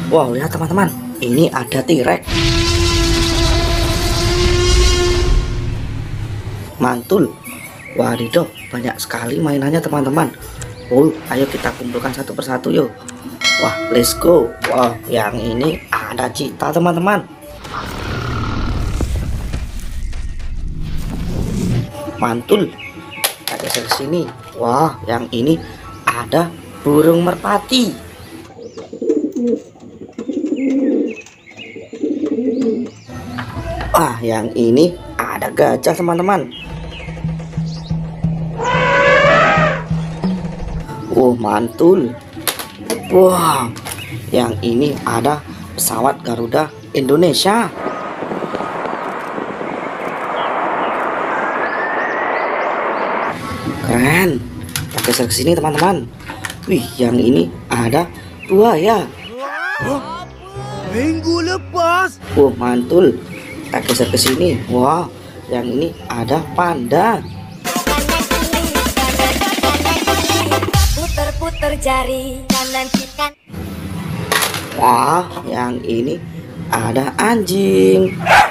Wow, lihat teman-teman, ini ada T-Rex. Mantul. Wadidaw, banyak sekali mainannya teman-teman. Oh, ayo kita kumpulkan satu persatu yuk. Wah, let's go. Wah, yang ini ada Cita teman-teman. Mantul. Ada di sini. Wah, yang ini ada burung merpati. Wah, yang ini ada gajah teman-teman. Mantul. Wah, yang ini ada pesawat Garuda Indonesia. Keren. Kita geser ke sini teman-teman. Wih, yang ini ada buaya. Minggu lepas. Mantul. Kita geser ke sini. Wah, yang ini ada panda. Puter-puter jari kanan kiri. Wah, yang ini ada anjing.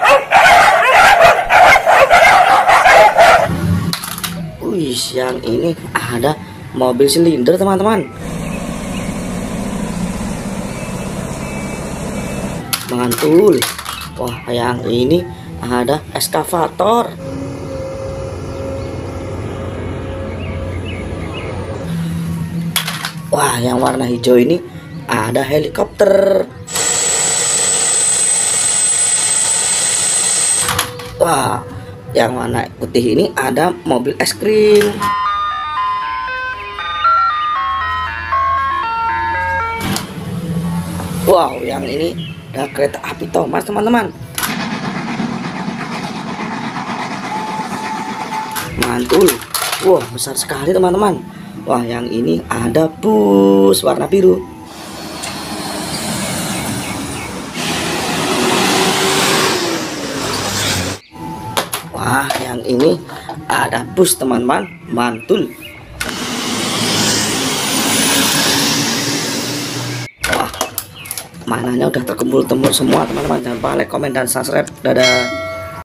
Wih, yang ini ada mobil silinder teman-teman. Mantul. Wah, yang ini ada eskavator. Wah, yang warna hijau ini ada helikopter. Wah, yang warna putih ini ada mobil es krim. Wow, yang ini ada kereta api Thomas teman-teman. Mantul. Wah, besar sekali teman-teman. Wah, yang ini ada bus warna biru. Wah, yang ini ada bus teman-teman. Mantul. Wah, mainannya udah terkumpul semua teman-teman. Jangan lupa like, komen, dan subscribe. Dadah.